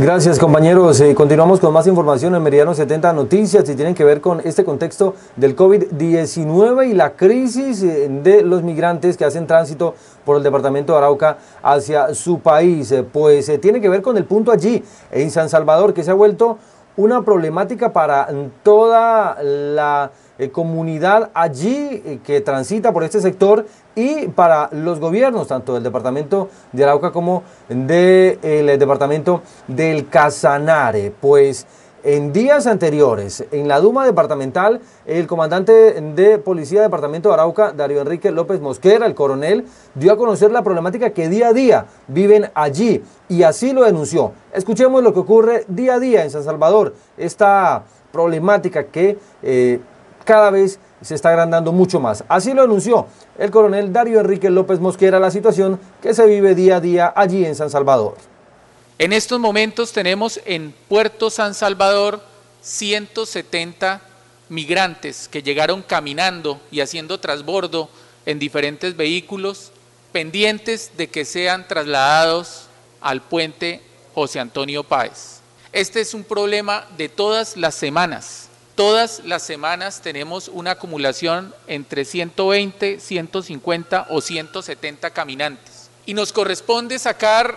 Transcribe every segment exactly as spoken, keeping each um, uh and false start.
Gracias, compañeros. Eh, continuamos con más información en Meridiano setenta Noticias y tienen que ver con este contexto del COVID diecinueve y la crisis eh, de los migrantes que hacen tránsito por el departamento de Arauca hacia su país. Eh, pues eh, tiene que ver con el punto allí, en San Salvador, que se ha vuelto una problemática para toda la eh, comunidad allí eh, que transita por este sector y para los gobiernos, tanto del departamento de Arauca como del de departamento del Casanare. Pues en días anteriores, en la Duma departamental, el comandante de Policía del departamento de Arauca, Darío Enrique López Mosquera, el coronel, dio a conocer la problemática que día a día viven allí y así lo denunció. Escuchemos lo que ocurre día a día en San Salvador, esta problemática que eh, cada vez se está agrandando mucho más. Así lo denunció el coronel Darío Enrique López Mosquera, la situación que se vive día a día allí en San Salvador. En estos momentos tenemos en Puerto San Salvador ciento setenta migrantes que llegaron caminando y haciendo transbordo en diferentes vehículos, pendientes de que sean trasladados al puente José Antonio Páez. Este es un problema de todas las semanas. Todas las semanas tenemos una acumulación entre ciento veinte, ciento cincuenta o ciento setenta caminantes. Y nos corresponde sacar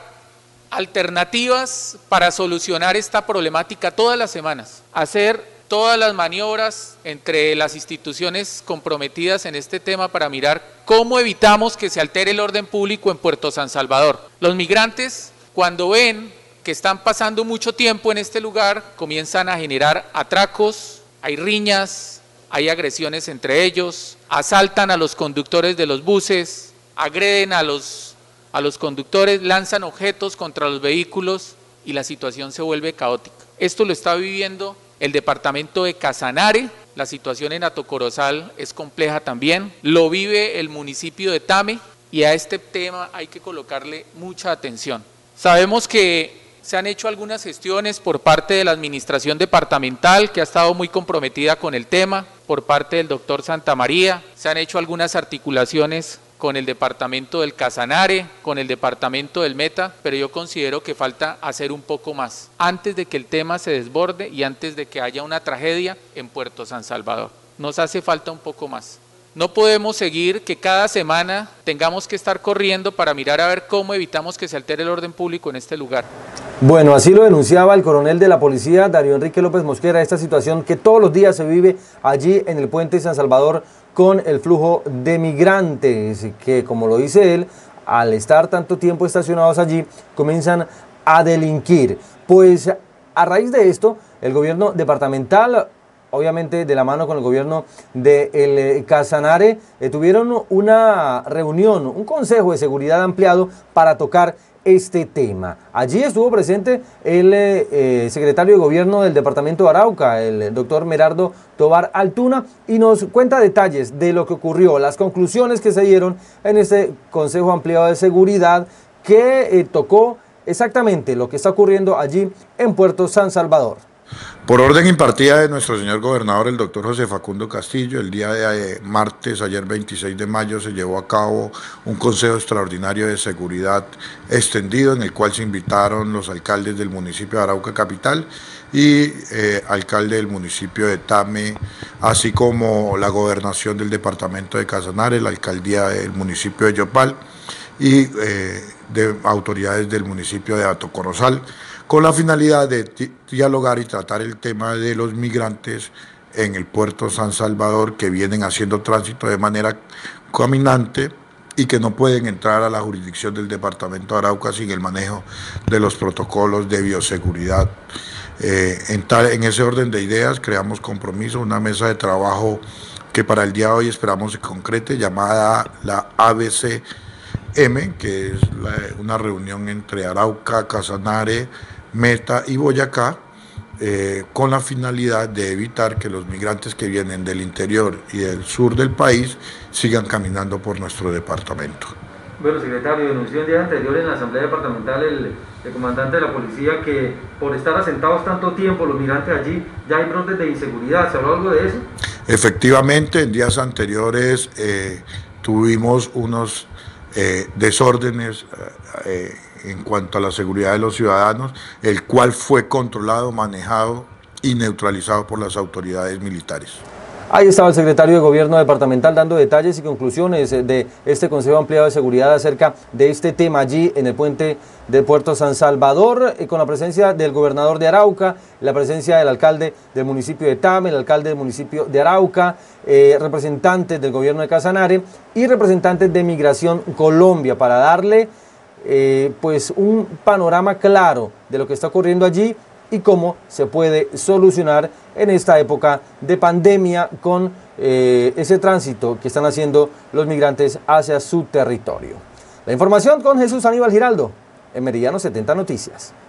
alternativas para solucionar esta problemática todas las semanas. Hacer todas las maniobras entre las instituciones comprometidas en este tema para mirar cómo evitamos que se altere el orden público en Puerto San Salvador. Los migrantes, cuando ven que están pasando mucho tiempo en este lugar, comienzan a generar atracos, hay riñas, hay agresiones entre ellos, asaltan a los conductores de los buses, agreden a los, a los conductores, lanzan objetos contra los vehículos y la situación se vuelve caótica. Esto lo está viviendo el departamento de Casanare, la situación en Atocorozal es compleja también, lo vive el municipio de Tame y a este tema hay que colocarle mucha atención. Sabemos que se han hecho algunas gestiones por parte de la administración departamental que ha estado muy comprometida con el tema, por parte del doctor Santamaría, se han hecho algunas articulaciones con el departamento del Casanare, con el departamento del Meta, pero yo considero que falta hacer un poco más antes de que el tema se desborde y antes de que haya una tragedia en Puerto San Salvador. Nos hace falta un poco más. No podemos seguir que cada semana tengamos que estar corriendo para mirar a ver cómo evitamos que se altere el orden público en este lugar. Bueno, así lo denunciaba el coronel de la policía, Darío Enrique López Mosquera, esta situación que todos los días se vive allí en el puente San Salvador con el flujo de migrantes, que como lo dice él, al estar tanto tiempo estacionados allí, comienzan a delinquir. Pues a raíz de esto, el gobierno departamental, obviamente de la mano con el gobierno de el Casanare, eh, tuvieron una reunión, un consejo de seguridad ampliado para tocar este tema. Allí estuvo presente el eh, secretario de gobierno del departamento de Arauca, el doctor Merardo Tobar Altuna, y nos cuenta detalles de lo que ocurrió, las conclusiones que se dieron en este consejo ampliado de seguridad que eh, tocó exactamente lo que está ocurriendo allí en Puerto San Salvador. Por orden impartida de nuestro señor gobernador, el doctor José Facundo Castillo, el día de martes, ayer veintiséis de mayo, se llevó a cabo un consejo extraordinario de seguridad extendido en el cual se invitaron los alcaldes del municipio de Arauca Capital y eh, alcalde del municipio de Tame, así como la gobernación del departamento de Casanare, la alcaldía del municipio de Yopal y eh, de autoridades del municipio de Atocorozal, con la finalidad de dialogar y tratar el tema de los migrantes en el puerto San Salvador que vienen haciendo tránsito de manera caminante y que no pueden entrar a la jurisdicción del departamento de Arauca sin el manejo de los protocolos de bioseguridad. Eh, en, tal, en ese orden de ideas creamos compromiso, una mesa de trabajo que para el día de hoy esperamos se concrete, llamada la A B C M, que es la, una reunión entre Arauca, Casanare, Meta y Boyacá, eh, con la finalidad de evitar que los migrantes que vienen del interior y del sur del país sigan caminando por nuestro departamento. Bueno, secretario, denunció el día anterior en la asamblea departamental el, el comandante de la policía que por estar asentados tanto tiempo los migrantes allí ya hay brotes de inseguridad. ¿Se habló algo de eso? Efectivamente, en días anteriores eh, tuvimos unos eh, desórdenes eh, en cuanto a la seguridad de los ciudadanos, el cual fue controlado, manejado y neutralizado por las autoridades militares. Ahí estaba el secretario de Gobierno departamental dando detalles y conclusiones de este Consejo Ampliado de Seguridad acerca de este tema allí en el puente del Puerto San Salvador, con la presencia del gobernador de Arauca, la presencia del alcalde del municipio de Tame, el alcalde del municipio de Arauca, eh, representantes del gobierno de Casanare y representantes de Migración Colombia para darle eh, pues un panorama claro de lo que está ocurriendo allí y cómo se puede solucionar en esta época de pandemia con eh, ese tránsito que están haciendo los migrantes hacia su territorio. La información con Jesús Aníbal Giraldo en Meridiano setenta Noticias.